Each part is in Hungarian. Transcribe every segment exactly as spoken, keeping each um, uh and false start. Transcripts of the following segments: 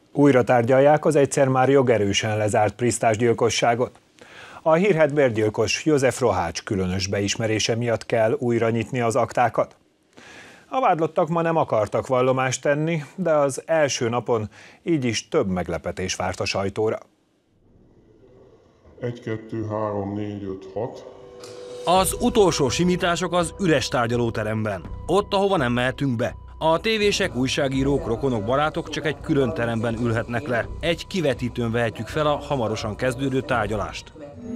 Újra tárgyalják az egyszer már jogerősen lezárt Prisztás gyilkosságot. A hírhedt bérgyilkos József Rohács különös beismerése miatt kell újra nyitni az aktákat. A vádlottak ma nem akartak vallomást tenni, de az első napon így is több meglepetés várt a sajtóra. egy, kettő, három, négy, öt, hat. Az utolsó simítások az üres tárgyalóteremben, ott, ahova nem mehetünk be. A tévések, újságírók, rokonok, barátok csak egy külön teremben ülhetnek le. Egy kivetítőn vehetjük fel a hamarosan kezdődő tárgyalást.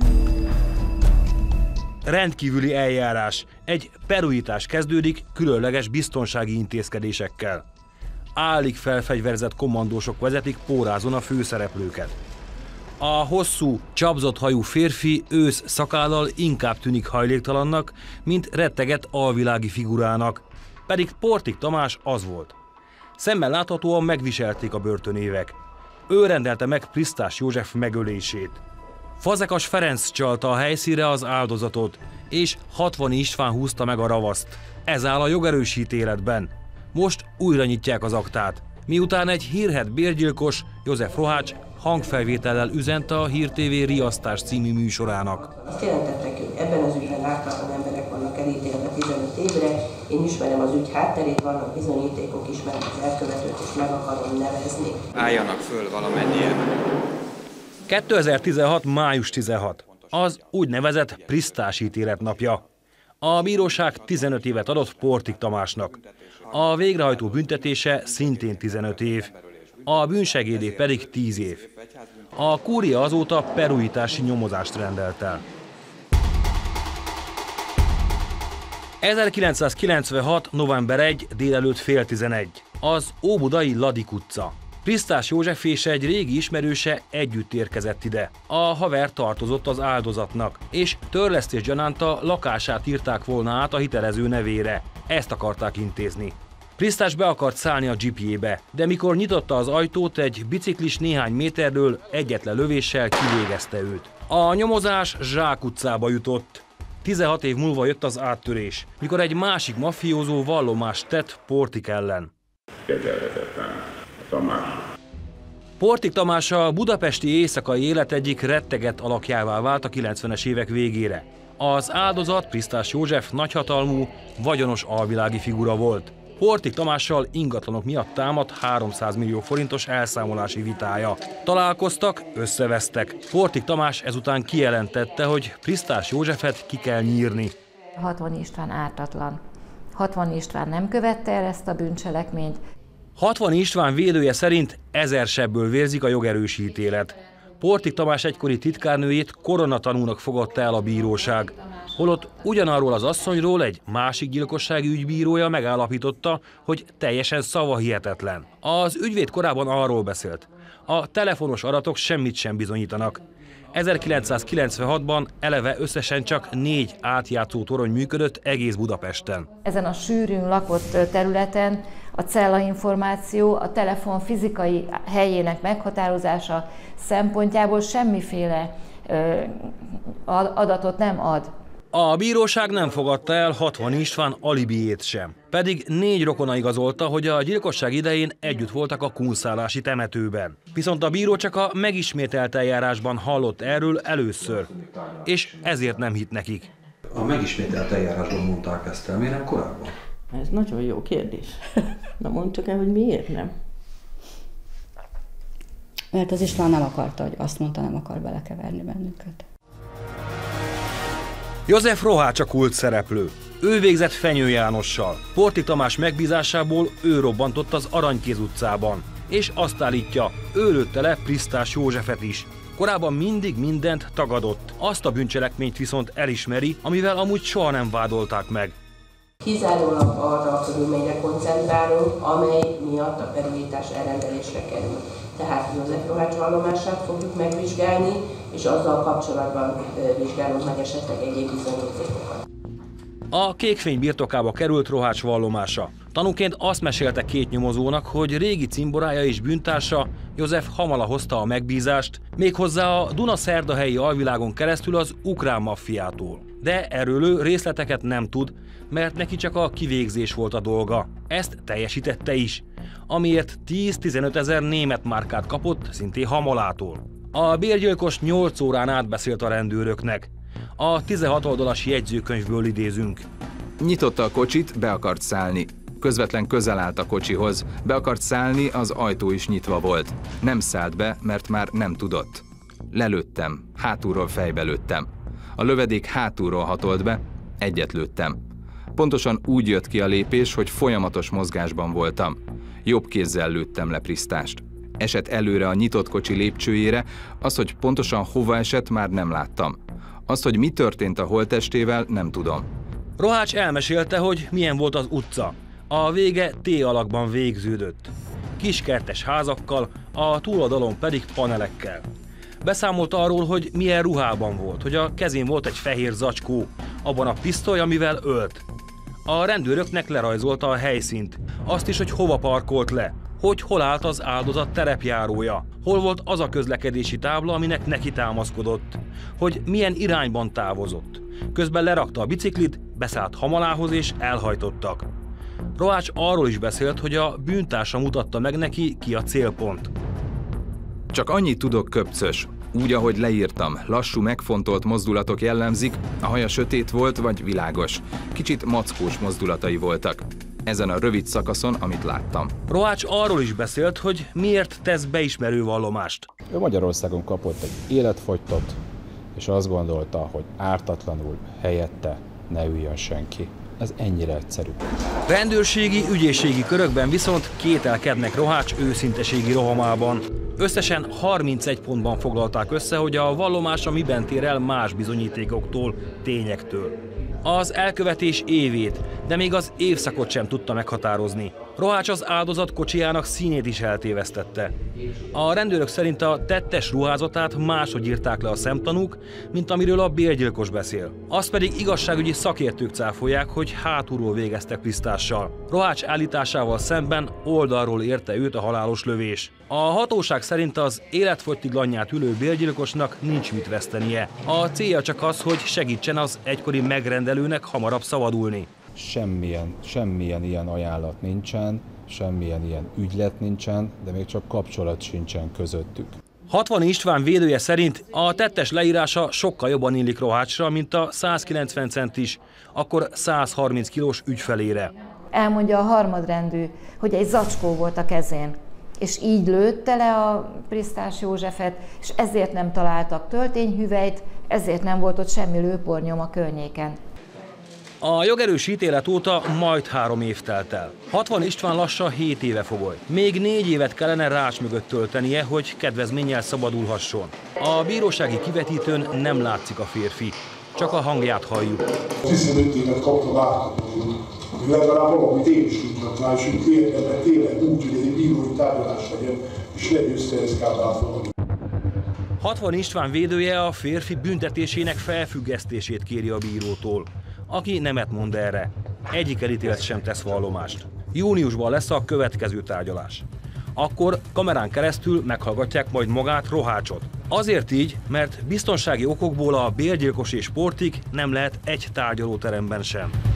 Rendkívüli eljárás. Egy perújítás kezdődik különleges biztonsági intézkedésekkel. Állig felfegyverzett kommandósok vezetik pórázon a főszereplőket. A hosszú, csapzott hajú férfi ősz szakállal inkább tűnik hajléktalannak, mint rettegett alvilági figurának. Pedig Portik Tamás az volt. Szemmel láthatóan megviselték a börtönévek. Ő rendelte meg Prisztás József megölését. Fazekas Ferenc csalta a helyszínre az áldozatot, és Hatvani István húzta meg a ravaszt. Ez áll a jogerős ítéletben. Most újra nyitják az aktát, miután egy hírhedt bérgyilkos, József Rohács hangfelvétellel üzente a Hír té vé Riasztás című műsorának. Azt jelentettek, hogy ebben az ügyben ártatlan emberek vannak elítélve tizenöt évre, én ismerem az ügy hátterét, vannak bizonyítékok, ismerem az elkövetőt, és meg akarom nevezni. Álljanak föl valamennyien. kétezer-tizenhat. május tizenhatodika. Az úgynevezett Prisztás ítélet napja. A bíróság tizenöt évet adott Portik Tamásnak. A végrehajtó büntetése szintén tizenöt év. A bűnsegédé pedig tíz év. A kúria azóta perújítási nyomozást rendelt el. ezerkilencszázkilencvenhat. november elsején délelőtt fél tizenegy. Az óbudai Ladik utca. Prisztás József és egy régi ismerőse együtt érkezett ide. A haver tartozott az áldozatnak, és törlesztés gyanánt a lakását írták volna át a hitelező nevére. Ezt akarták intézni. Prisztás be akart szállni a dzsipjébe, de mikor nyitotta az ajtót, egy biciklis néhány méterről egyetlen lövéssel kivégezte őt. A nyomozás Zsák utcába jutott. tizenhat év múlva jött az áttörés, mikor egy másik mafiózó vallomást tett Portik ellen. Kezelhetetlen Tamás. Portik Tamás a budapesti éjszakai élet egyik rettegett alakjává vált a kilencvenes évek végére. Az áldozat Prisztás József nagyhatalmú, vagyonos alvilági figura volt. Portik Tamással ingatlanok miatt támadt háromszáz millió forintos elszámolási vitája. Találkoztak, összevesztek. Portik Tamás ezután kijelentette, hogy Prisztás Józsefet ki kell nyírni. Hatvani István ártatlan. Hatvani István nem követte el ezt a bűncselekményt. Hatvani István védője szerint ezer sebből vérzik a jogerős ítélet. Portik Tamás egykori titkárnőjét koronatanúnak fogadta el a bíróság, holott ugyanarról az asszonyról egy másik gyilkossági ügybírója megállapította, hogy teljesen szavahihetetlen. Az ügyvéd korábban arról beszélt, a telefonos adatok semmit sem bizonyítanak. ezerkilencszázkilencvenhatban eleve összesen csak négy átjátszó torony működött egész Budapesten. Ezen a sűrűn lakott területen a cellainformáció, a telefon fizikai helyének meghatározása szempontjából semmiféle ö, adatot nem ad. A bíróság nem fogadta el Hatvani István alibiét sem. Pedig négy rokona igazolta, hogy a gyilkosság idején együtt voltak a kunszállási temetőben. Viszont a bíró csak a megismételt eljárásban hallott erről először, és ezért nem hitt nekik. A megismételt eljárásban mondták ezt el, miért nem korábban? Ez nagyon jó kérdés. Na mondd csak el, hogy miért nem? Mert az István nem akarta, hogy azt mondta, nem akar belekeverni bennünket. József Rohács a kult szereplő. Ő végzett Fenyő Jánossal. Portik Tamás megbízásából ő robbantott az Aranykéz utcában. És azt állítja, ő lőtte le Prisztás Józsefet is. Korábban mindig mindent tagadott. Azt a bűncselekményt viszont elismeri, amivel amúgy soha nem vádolták meg. Kizárólag arra a körülményre koncentrálunk, amely miatt a perújítás elrendelésre kerül. Tehát József Rohács vallomását fogjuk megvizsgálni, és azzal kapcsolatban vizsgálunk meg esetleg egyéb bizonyítékokat. A Kékfény birtokába került Rohács vallomása. Tanúként azt mesélte két nyomozónak, hogy régi cimborája és bűntársa József Hamala hozta a megbízást, méghozzá a Dunaszerdahelyi alvilágon keresztül az ukrán maffiától. De erről ő részleteket nem tud, mert neki csak a kivégzés volt a dolga. Ezt teljesítette is, amiért tíz-tizenöt ezer német márkát kapott, szintén Hamalától. A bérgyilkos nyolc órán át beszélt a rendőröknek. A tizenhat oldalas jegyzőkönyvből idézünk. Nyitotta a kocsit, be akart szállni. Közvetlen közel állt a kocsihoz. Be akart szállni, az ajtó is nyitva volt. Nem szállt be, mert már nem tudott. Lelőttem, hátulról fejbe lőttem. A lövedék hátulról hatolt be, egyet lőttem. Pontosan úgy jött ki a lépés, hogy folyamatos mozgásban voltam. Jobb kézzel lőttem le Prisztást. Esett előre a nyitott kocsi lépcsőjére, az, hogy pontosan hova esett, már nem láttam. Azt, hogy mi történt a holttestével, nem tudom. Rohács elmesélte, hogy milyen volt az utca. A vége T-alakban végződött. Kiskertes házakkal, a túloldalon pedig panelekkel. Beszámolt arról, hogy milyen ruhában volt, hogy a kezén volt egy fehér zacskó, abban a pisztoly, amivel ölt. A rendőröknek lerajzolta a helyszínt, azt is, hogy hova parkolt le, hogy hol állt az áldozat terepjárója, hol volt az a közlekedési tábla, aminek neki támaszkodott, hogy milyen irányban távozott. Közben lerakta a biciklit, beszállt Hamalához és elhajtottak. Rohács arról is beszélt, hogy a bűntársa mutatta meg neki, ki a célpont. Csak annyit tudok, köpcös. Úgy, ahogy leírtam, lassú, megfontolt mozdulatok jellemzik, a haja sötét volt vagy világos. Kicsit mackós mozdulatai voltak. Ezen a rövid szakaszon, amit láttam. Rohács arról is beszélt, hogy miért tesz beismerő vallomást. Ő Magyarországon kapott egy életfogytot, és azt gondolta, hogy ártatlanul helyette ne üljön senki. Ez ennyire egyszerű. Rendőrségi, ügyészségi körökben viszont kételkednek Rohács őszinteségi rohamában. Összesen harmincegy pontban foglalták össze, hogy a vallomása miben tér el más bizonyítékoktól, tényektől. Az elkövetés évét, de még az évszakot sem tudta meghatározni. Rohács az áldozat kocsijának színét is eltévesztette. A rendőrök szerint a tettes ruházatát máshogy írták le a szemtanúk, mint amiről a bérgyilkos beszél. Azt pedig igazságügyi szakértők cáfolják, hogy hátulról végeztek Prisztással. Rohács állításával szemben oldalról érte őt a halálos lövés. A hatóság szerint az életfogytig lannyát ülő bérgyilkosnak nincs mit vesztenie. A célja csak az, hogy segítsen az egykori megrendelőnek hamarabb szabadulni. Semmilyen, semmilyen ilyen ajánlat nincsen, semmilyen ilyen ügylet nincsen, de még csak kapcsolat sincsen közöttük. Hatvani István védője szerint a tettes leírása sokkal jobban illik Rohácsra, mint a százkilencven centis, akkor százharminc kilós ügyfelére. Elmondja a harmadrendű, hogy egy zacskó volt a kezén, és így lőtte le a Prisztás Józsefet, és ezért nem találtak töltényhüvelyt, ezért nem volt ott semmi lőpornyom a környéken. A jogerős ítélet óta majd három év telt el. Hatvani István lassan hét éve fogoly. Még négy évet kellene rács mögött töltenie, hogy kedvezménnyel szabadulhasson. A bírósági kivetítőn nem látszik a férfi, csak a hangját halljuk. tizenöt évet kaptam átadni, hogy legalább valamit én is tudnak, és úgy érdemet tényleg úgy, hogy egy bírói tárgyalás legyen, és legyőzte ezt kábát valami. Hatvani István védője a férfi büntetésének felfüggesztését kéri a bírótól, aki nemet mond erre. Egyik elítélt sem tesz vallomást. Júniusban lesz a következő tárgyalás. Akkor kamerán keresztül meghallgatják majd magát, Rohácsot. Azért így, mert biztonsági okokból a bérgyilkos és sportig nem lehet egy tárgyalóteremben sem.